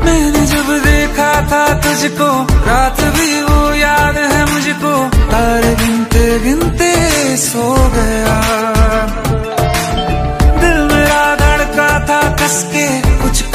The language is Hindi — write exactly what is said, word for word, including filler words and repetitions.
मैंने जब देखा था तुझको, रात भी वो याद है मुझको, तारे गिनते गिनते सो गया। दिल मेरा धड़का था कस के, कुछ